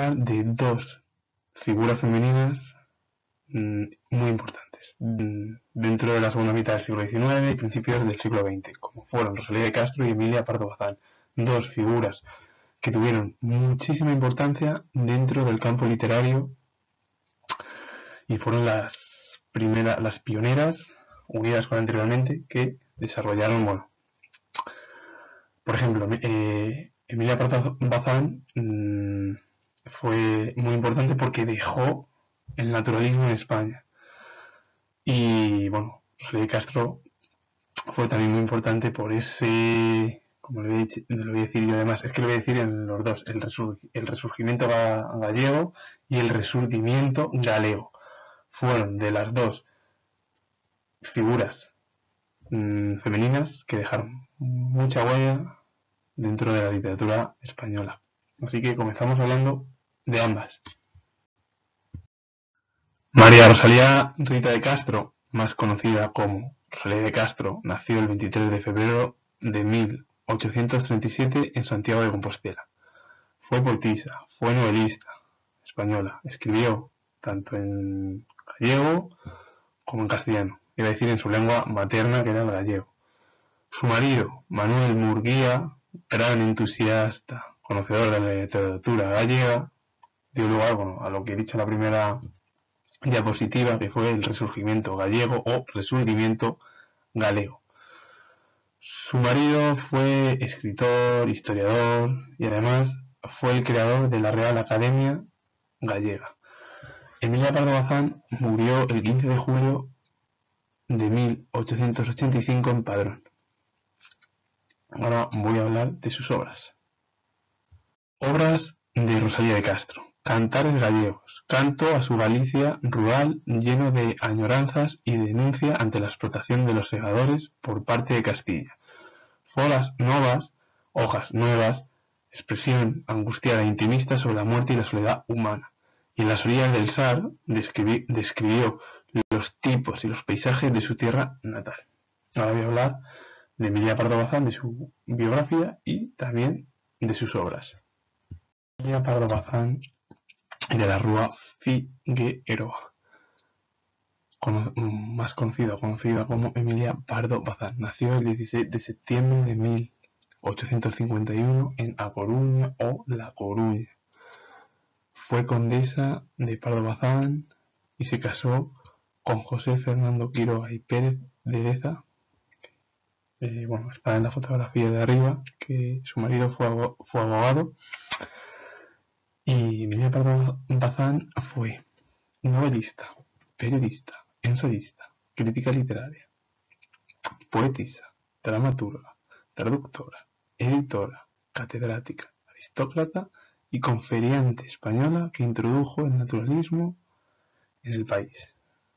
hablar de dos figuras femeninas muy importantes dentro de la segunda mitad del siglo XIX y principios del siglo XX, como fueron Rosalía de Castro y Emilia Pardo Bazán, dos figuras que tuvieron muchísima importancia dentro del campo literario y fueron las pioneras, unidas con anteriormente, que desarrollaron, bueno, por ejemplo, Emilia Pardo Bazán fue muy importante porque dejó el naturalismo en España. Y bueno, Rosalía de Castro fue también muy importante por ese, como lo voy a decir yo además, es que lo voy a decir en los dos, el resurgimiento gallego y el resurgimiento galego. Fueron de las dos figuras femeninas que dejaron mucha huella dentro de la literatura española. Así que comenzamos hablando de ambas. María Rosalía Rita de Castro, más conocida como Rosalía de Castro, nació el 23 de febrero de 1837 en Santiago de Compostela. Fue poetisa, fue novelista española, escribió tanto en gallego como en castellano, iba a decir en su lengua materna, que era el gallego. Su marido, Manuel Murguía, gran entusiasta, conocedor de la literatura gallega, dio lugar, bueno, a lo que he dicho en la primera diapositiva, que fue el resurgimiento gallego o resurgimiento galego. Su marido fue escritor, historiador y además fue el creador de la Real Academia Gallega. Emilia Pardo Bazán murió el 15 de julio de 1885 en Padrón. Ahora voy a hablar de sus obras. Obras de Rosalía de Castro. Cantares gallegos. Canto a su Galicia rural lleno de añoranzas y denuncia ante la explotación de los segadores por parte de Castilla. Folas novas, hojas nuevas, expresión angustiada e intimista sobre la muerte y la soledad humana. Y en las orillas del Sar describió los tipos y los paisajes de su tierra natal. Ahora voy a hablar de Emilia Pardo Bazán, de su biografía y también de sus obras. Emilia Pardo Bazán de la Rúa Figueroa, más conocida como Emilia Pardo Bazán. Nació el 16 de septiembre de 1851 en A Coruña o La Coruña. Fue condesa de Pardo Bazán y se casó con José Fernando Quiroga y Pérez de Deza. Bueno, está en la fotografía de arriba, que su marido fue abogado. Y Emilia Pardo Bazán fue novelista, periodista, ensayista, crítica literaria, poetisa, dramaturga, traductora, editora, catedrática, aristócrata y conferenciante española que introdujo el naturalismo en el país.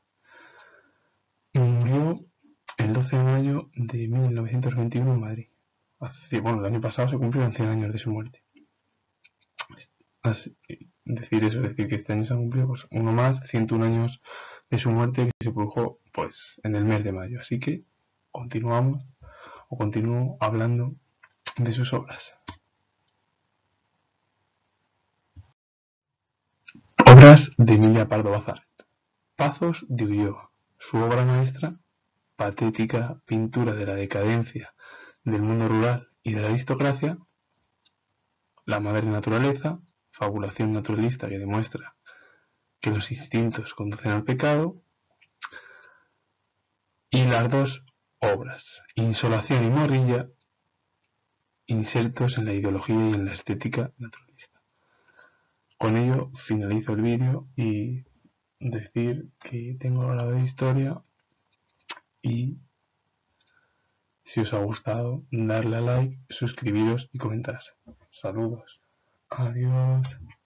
Murió el 12 de mayo de 1921 en Madrid. El año pasado se cumplieron 100 años de su muerte. Decir que este año se han cumplido pues, uno más, 101 años de su muerte, que se produjo pues en el mes de mayo. Así que continúo hablando de sus obras. Obras de Emilia Pardo Bazán. Pazos de Ulloa. Su obra maestra, patética pintura de la decadencia del mundo rural y de la aristocracia. La madre naturaleza, fabulación naturalista que demuestra que los instintos conducen al pecado. Y las dos obras, Insolación y Morrilla, insertos en la ideología y en la estética naturalista. Con ello finalizo el vídeo y decir que tengo hablado de historia y si os ha gustado darle a like, suscribiros y comentar. Saludos. Adiós.